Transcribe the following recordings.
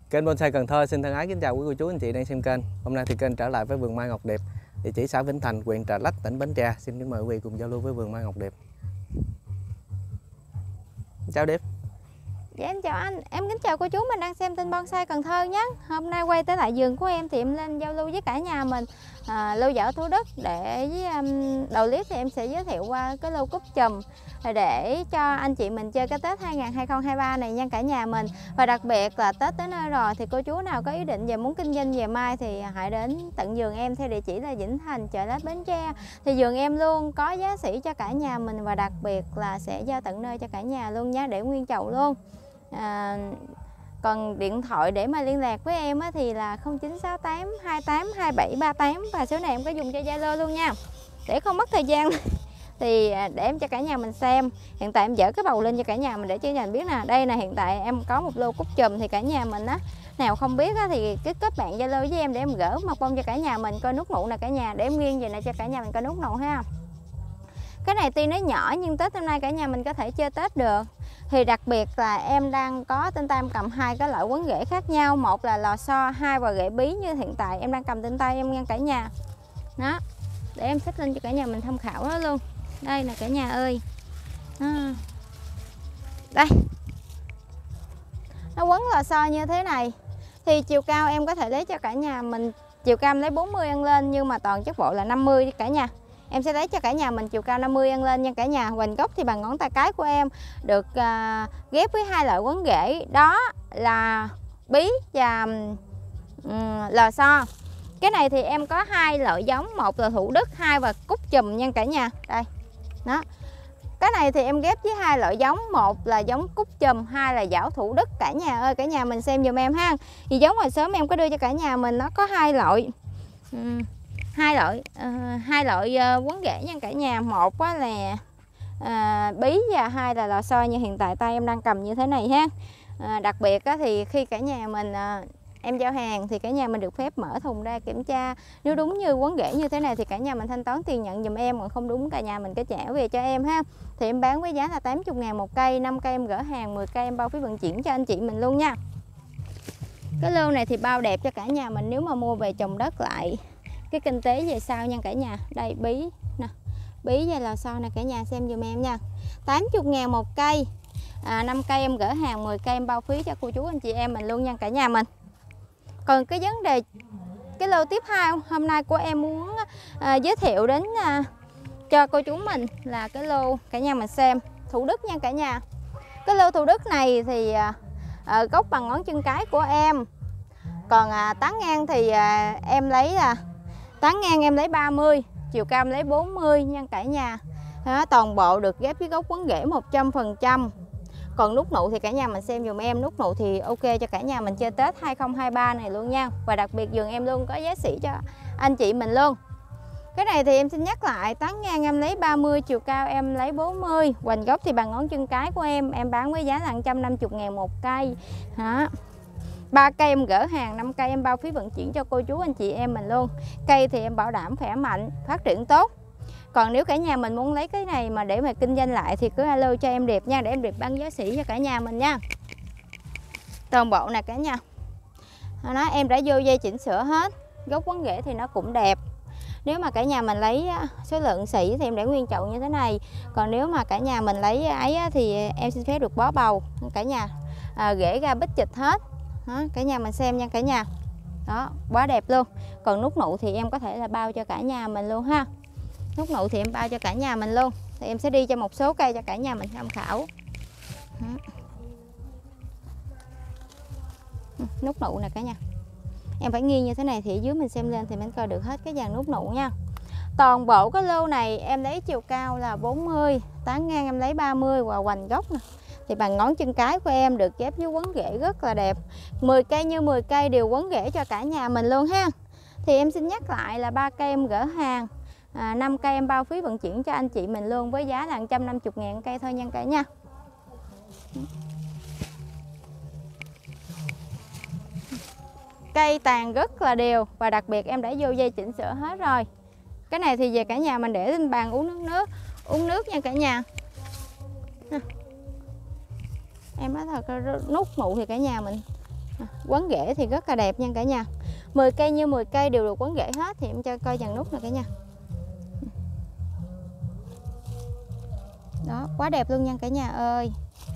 Kênh Bonsai Cần Thơ xin thân ái kính chào quý cô chú anh chị đang xem kênh. Hôm nay thì kênh trở lại với vườn mai Ngọc Điệp, địa chỉ xã Vĩnh Thành, huyện Trà Lách, tỉnh Bến Tre. Xin kính mời quý vị cùng giao lưu với vườn mai Ngọc Điệp. Chào Điệp. Dạ em chào anh, em kính chào cô chú mình đang xem kênh Bonsai Cần Thơ nhé. Hôm nay quay tới lại vườn của em thì em lên giao lưu với cả nhà mình lô dở Thủ Đức. Để đầu clip thì em sẽ giới thiệu qua cái lô cúc chùm để cho anh chị mình chơi cái Tết 2023 này nha cả nhà mình. Và đặc biệt là Tết tới nơi rồi thì cô chú nào có ý định về muốn kinh doanh về mai thì hãy đến tận vườn em theo địa chỉ là Vĩnh Thành, chợ Lách, Bến Tre. Thì vườn em luôn có giá sỉ cho cả nhà mình và đặc biệt là sẽ giao tận nơi cho cả nhà luôn nhé, để nguyên chậu luôn. Còn điện thoại để mà liên lạc với em thì là 0968 28 27 38 và số này em có dùng cho Zalo luôn nha. Để không mất thời gian thì để em cho cả nhà mình xem. Hiện tại em dỡ cái bầu lên cho cả nhà mình để cho nhà mình biết nè. Đây là hiện tại em có một lô cúc chùm thì cả nhà mình nào không biết thì cứ kết bạn Zalo với em để em gỡ mặt bông cho cả nhà mình coi nút nụ nè cả nhà, để em nghiêng về này cho cả nhà mình coi nút nụ ha. Cái này tuy nó nhỏ nhưng Tết hôm nay cả nhà mình có thể chơi Tết được. Thì đặc biệt là em đang có trên tay em cầm hai cái loại quấn rễ khác nhau. Một là lò xo, hai và rễ bí như hiện tại em đang cầm trên tay em nha cả nhà. Đó, để em xếp lên cho cả nhà mình tham khảo đó luôn. Đây nè cả nhà ơi. Đây. Nó quấn lò xo như thế này. Thì chiều cao em có thể lấy cho cả nhà mình. Chiều cao em lấy 40 ăn lên nhưng mà toàn chất bộ là 50 cả nhà. Em sẽ lấy cho cả nhà mình chiều cao 50 ăn lên nha cả nhà. Hoành gốc thì bằng ngón tay cái của em được ghép với hai loại quấn rễ, đó là bí và lò xo. Cái này thì em có hai loại giống, một là Thủ Đức, hai là cúc chùm nha cả nhà. Đây. Đó. Cái này thì em ghép với hai loại giống, một là giống cúc chùm, hai là giảo Thủ Đức cả nhà ơi. Cả nhà mình xem giùm em ha. Thì giống hồi sớm em có đưa cho cả nhà mình nó có hai loại. Hai loại quấn rễ nha cả nhà. Một là bí và hai là lò xo như hiện tại tay em đang cầm như thế này ha. Đặc biệt thì khi cả nhà mình em giao hàng thì cả nhà mình được phép mở thùng ra kiểm tra. Nếu đúng như quấn rễ như thế này thì cả nhà mình thanh toán tiền nhận giùm em, còn không đúng cả nhà mình cứ trả về cho em ha. Thì em bán với giá là 80.000 một cây, 5 cây em gỡ hàng, 10 cây em bao phí vận chuyển cho anh chị mình luôn nha. Cái lô này thì bao đẹp cho cả nhà mình nếu mà mua về trồng đất lại cái kinh tế về sau nha cả nhà. Đây bí nè, bí và lò xo nè cả nhà xem giùm em nha. 80.000 một cây, 5 cây em gỡ hàng, 10 cây em bao phí cho cô chú anh chị em mình luôn nha cả nhà mình. Còn cái vấn đề cái lô tiếp theo hôm nay của em muốn giới thiệu đến cho cô chú mình là cái lô cả nhà mình xem Thủ Đức nha cả nhà. Cái lô Thủ Đức này thì gốc bằng ngón chân cái của em. Còn tán ngang thì em lấy là tán ngang em lấy 30, chiều cao em lấy 40 nha cả nhà. Đó, toàn bộ được ghép với gốc quấn rễ 100%. Còn nút nụ thì cả nhà mình xem dùm em, nút nụ thì ok cho cả nhà mình chơi Tết 2023 này luôn nha. Và đặc biệt vườn em luôn có giá sỉ cho anh chị mình luôn. Cái này thì em xin nhắc lại, tán ngang em lấy 30, chiều cao em lấy 40, hoành gốc thì bằng ngón chân cái của em bán với giá là 150.000 một cây. Đó. 3 cây em gỡ hàng, 5 cây em bao phí vận chuyển cho cô chú anh chị em mình luôn. Cây thì em bảo đảm khỏe mạnh, phát triển tốt. Còn nếu cả nhà mình muốn lấy cái này mà để mà kinh doanh lại thì cứ alo cho em Điệp nha, để em Điệp bán giá sỉ cho cả nhà mình nha. Toàn bộ nè cả nhà. Đó, em đã vô dây chỉnh sửa hết. Gốc quấn rễ thì nó cũng đẹp. Nếu mà cả nhà mình lấy số lượng sỉ thì em để nguyên chậu như thế này. Còn nếu mà cả nhà mình lấy ấy thì em xin phép được bó bầu cả nhà. Rễ ra bít chịch hết. Đó, cả nhà mình xem nha cả nhà. Đó, quá đẹp luôn. Còn nút nụ thì em có thể là bao cho cả nhà mình luôn ha. Nút nụ thì em bao cho cả nhà mình luôn. Thì em sẽ đi cho một số cây cho cả nhà mình tham khảo. Đó. Nút nụ nè cả nhà. Em phải nghiêng như thế này thì ở dưới mình xem lên thì mình coi được hết cái dàn nút nụ nha. Toàn bộ cái lô này em lấy chiều cao là 40, tán ngang em lấy 30 và hoành gốc nè. Thì bằng ngón chân cái của em được ghép với quấn rễ rất là đẹp. 10 cây như 10 cây đều quấn rễ cho cả nhà mình luôn ha. Thì em xin nhắc lại là 3 cây em gỡ hàng, 5 cây em bao phí vận chuyển cho anh chị mình luôn với giá là 150.000 cây thôi nha cả nhà. Cây tàn rất là đều và đặc biệt em đã vô dây chỉnh sửa hết rồi. Cái này thì về cả nhà mình để lên bàn uống nước nha cả nhà. Em nói thật nút nụ thì cả nhà mình Quấn rễ thì rất là đẹp nha cả nhà. 10 cây như 10 cây đều được quấn rễ hết. Thì em cho coi dàn nút nè cả nhà. Đó, quá đẹp luôn nha cả nhà ơi.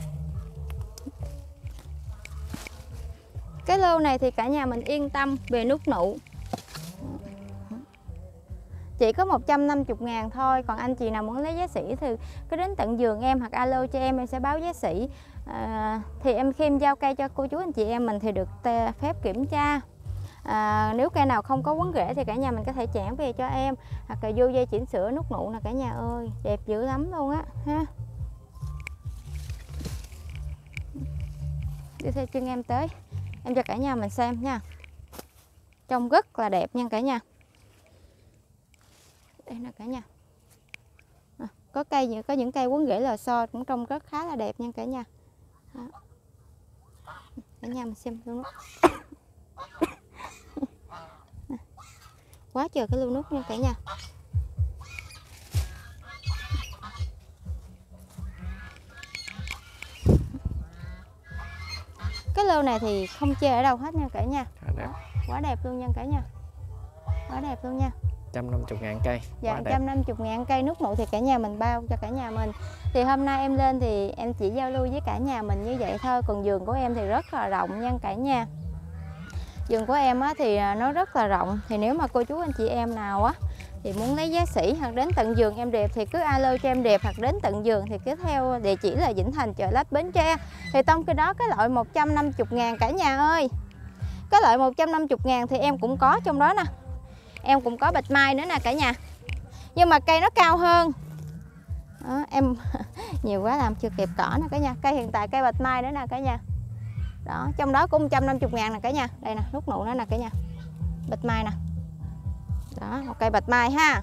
Cái lô này thì cả nhà mình yên tâm về nút nụ. Chỉ có 150.000 thôi. Còn anh chị nào muốn lấy giá sỉ thì cứ đến tận giường em hoặc alo cho em sẽ báo giá sỉ. Thì em khi em giao cây cho cô chú anh chị em mình thì được phép kiểm tra. Nếu cây nào không có quấn rễ thì cả nhà mình có thể chản về cho em, hoặc là vô dây chỉnh sửa nút nụ nè cả nhà ơi. Đẹp dữ lắm luôn á ha. Đi theo chân em tới, em cho cả nhà mình xem nha. Trông rất là đẹp nha cả nhà. Đây nè cả nhà. Có những cây quấn rễ lò xo cũng trông rất khá là đẹp nha cả nhà. Đó. Cả nhà mình xem luôn. Quá trời cái lưu nút nha cả nhà. Cái lô này thì không chê ở đâu hết nha cả nhà. Quá đẹp luôn nha cả nhà. Quá đẹp luôn nha. 150.000 cây. Dạ 150.000 cây nút nụ thì cả nhà mình bao cho cả nhà mình. Thì hôm nay em lên thì em chỉ giao lưu với cả nhà mình như vậy thôi. Còn vườn của em thì rất là rộng nha cả nhà. Vườn của em á, thì nó rất là rộng. Thì nếu mà cô chú anh chị em nào á thì muốn lấy giá sỉ hoặc đến tận vườn em đẹp thì cứ alo cho em đẹp, hoặc đến tận vườn thì cứ theo địa chỉ là Vĩnh Thành, Chợ Lách, Bến Tre. Thì trong cái đó cái loại 150.000 cả nhà ơi. Cái loại 150.000 thì em cũng có trong đó nè. Em cũng có bạch mai nữa nè cả nhà. Nhưng mà cây nó cao hơn. Đó, em nhiều quá làm chưa kịp cỏ nè cả nhà. Cây hiện tại cây bạch mai nữa nè cả nhà. Đó, trong đó cũng 150.000 nè cả nhà. Đây nè, nút nụ nữa nè cả nhà. Bạch mai nè. Đó, một cây bạch mai ha.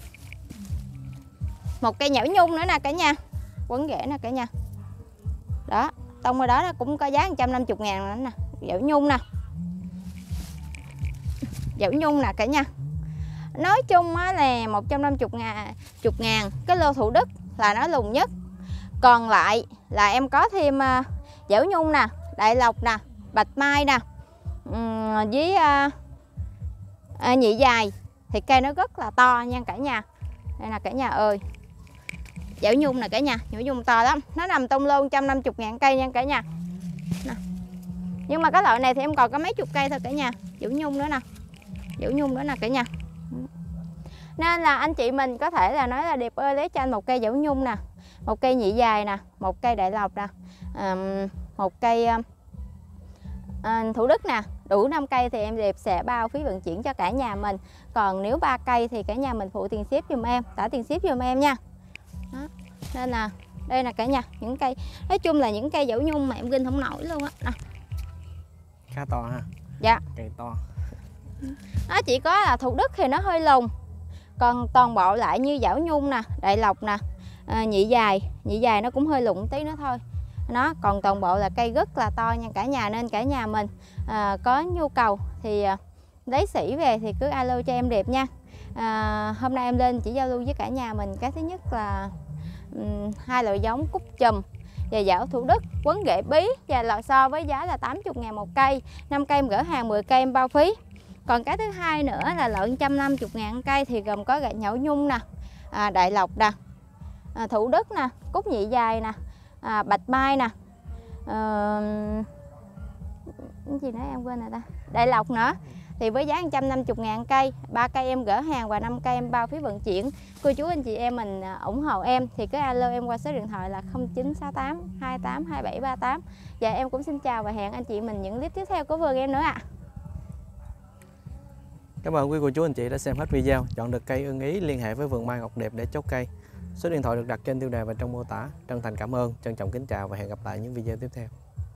Một cây nhão nhung nữa nè cả nhà. Quấn rễ nè cả nhà. Đó, tông ở đó nó cũng có giá 150.000 nữa nè. Nhão nhung nè. Nhão nhung nè cả nhà. Nói chung á là 150.000. Cái lô Thủ Đức là nó lùn nhất. Còn lại là em có thêm Dẻo Nhung nè, Đại Lộc nè, Bạch Mai nè, với nhị dài. Thì cây nó rất là to nha cả nhà. Đây nè cả nhà ơi. Dẻo Nhung nè cả nhà, Dẻo Nhung to lắm. Nó nằm trong lô 150.000 cây nha cả nhà nè. Nhưng mà cái loại này thì em còn có mấy chục cây thôi cả nhà. Dẻo Nhung nữa nè. Dẻo Nhung nữa nè cả nhà. Nên là anh chị mình có thể là nói là Điệp ơi lấy cho anh một cây Dẻo Nhung nè, một cây nhị dài nè, một cây Đại Lộc nè, một cây Thủ Đức nè. Đủ 5 cây thì em Điệp sẽ bao phí vận chuyển cho cả nhà mình. Còn nếu 3 cây thì cả nhà mình phụ tiền ship giùm em, trả tiền ship giùm em nha. Đó. Nên là đây là cả nhà những cây, nói chung là những cây Dẻo Nhung mà em ginh không nổi luôn á. Khá to ha. Dạ. Cây to. Nó chỉ có là Thủ Đức thì nó hơi lùn. Còn toàn bộ lại như Dẻo Nhung nè, Đại Lộc nè, nhị dài nó cũng hơi lụng tí nữa thôi. Nó còn toàn bộ là cây rất là to nha cả nhà. Nên cả nhà mình có nhu cầu thì lấy sỉ về thì cứ alo cho em Điệp nha. Hôm nay em lên chỉ giao lưu với cả nhà mình cái thứ nhất là 2 loại giống cúc chùm và dảo Thủ Đức quấn rễ bí và lò xo với giá là 80.000 một cây. 5 cây em gỡ hàng, 10 cây em bao phí. Còn cái thứ hai nữa là loại 150.000 cây thì gồm có gậy Nhão Nhung nè, Đại Lộc nè, Thủ Đức nè, cúc nhị dài nè, Bạch Mai nè, cái gì nữa em quên rồi ta, Đại Lộc nữa. Thì với giá 150.000 cây, 3 cây em gỡ hàng và 5 cây em bao phí vận chuyển. Cô chú anh chị em mình ủng hộ em thì cứ alo em qua số điện thoại là 0968 28 27 38. Và em cũng xin chào và hẹn anh chị mình những clip tiếp theo của vườn em nữa ạ. Cảm ơn quý cô chú anh chị đã xem hết video. Chọn được cây ưng ý liên hệ với vườn mai Ngọc Đẹp để chốt cây. Số điện thoại được đặt trên tiêu đề và trong mô tả. Chân thành cảm ơn, trân trọng kính chào và hẹn gặp lại những video tiếp theo.